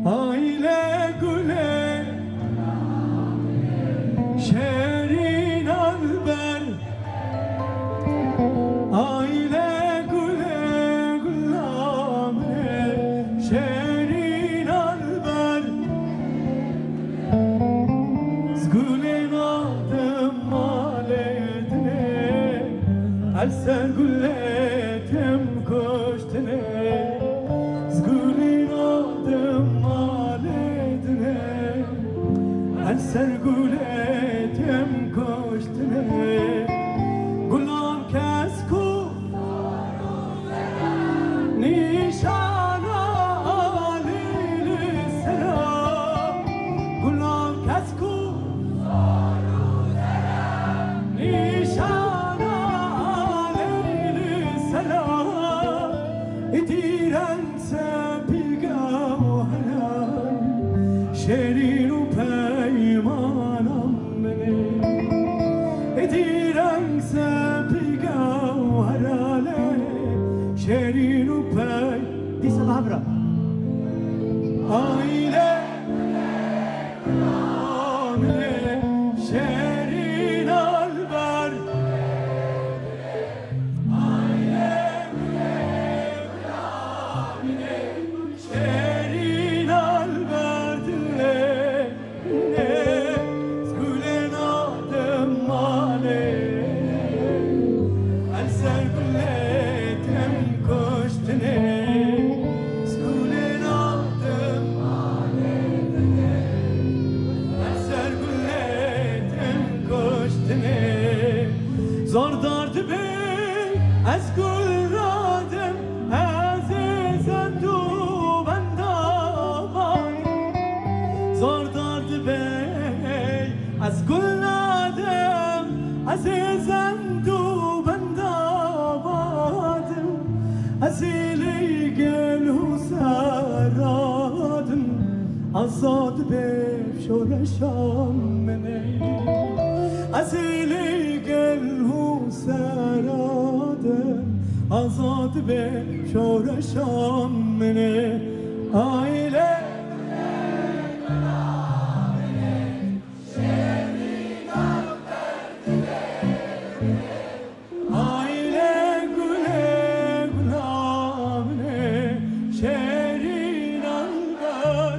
Aile güle şerin alber Aile güle gülame şerin alber Zgülün adım maledine Elser gülletim koştine Zgülün adım maledine Elser gülletim koştine Gulam kesku Nişana alili selam Gulam kesku Nişana alili selam İtiren sepiga haram Şerin peymanam mene İtiren sepiga harale Şerin pey Disa babra Aile Amine Şerin alber Aile Amine Şerin alber dile Zgülen adım male Elser gülletim koştine Zgülen adım male Elser gülletim koştine Zor dardı bey ez gülradım Azizen du bendavan Zor dardı bey ez gülradım Azizen du bendavan Azili gel husaradım Azad bey şoreşam mene Azili gel husaradım Azad bey şoreşam mene Aile Aile güle gülamne şerin alber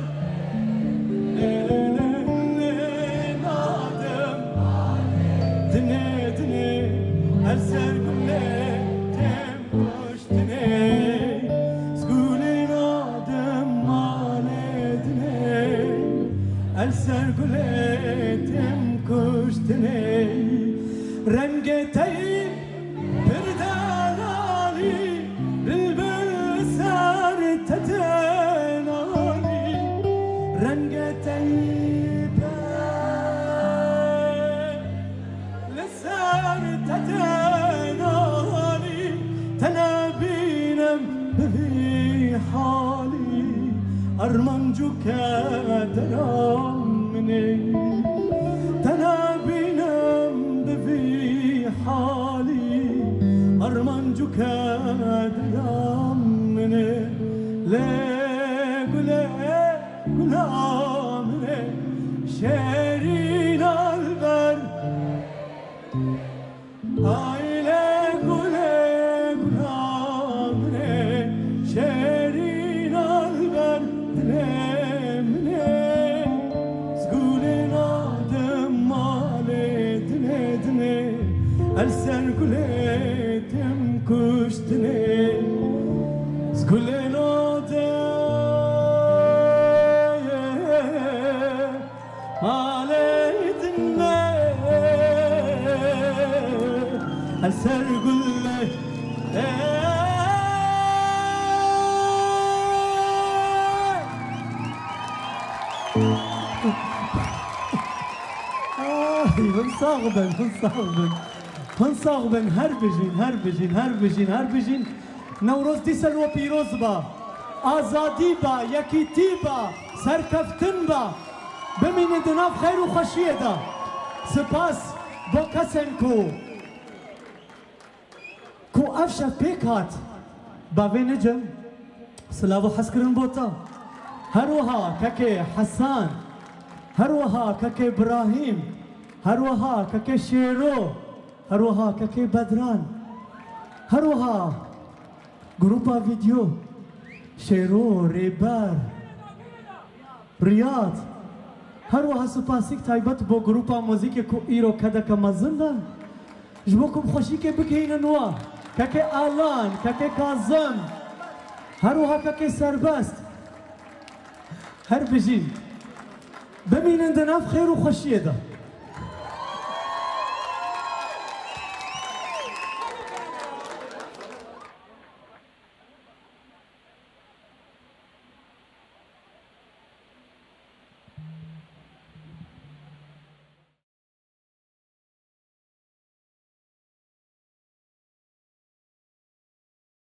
nadım Dine dine elser gülletim koştine Zgülün adım maledine Elser gülletim koştine Rengeteyim pirdelali Bülbül ser tetenali Rengeteyim لسر تتنالي تنابينم بذي حالي أرمنجك درامني تنابينم بذي حالي أرمنجك درامني لا قلا قلامني شيرين البر Aile güle gülamne şerin alber dilemne Zgülün adım male dine dine Elser gületim kuş dine Zgülün adım male dine Elser gülle من صاغبن هر بجین نوروز دیسن و پیروز با آزادی با یکیتی با سرکفتن با بمینید ناف خیر و خوشیه دا سپاس با کسن کو افشت پیک هات با وی نجم سلاو حس کرن بوتا هروها ككي حسان، هروها ككي إبراهيم، هروها ككي شيرو، هروها ككي بدران، هروها جروبا فيديو شيرو ريبار رياض، هروها سپاسیک تایبت بو گروپا موزیک کو ایرو کده که مزندن جبوكم خوشي كي بكين نوا كاكي آلان كاكي كاظم هروها كاكي سربست هر بجين بمين اندناف خير وخشيه ده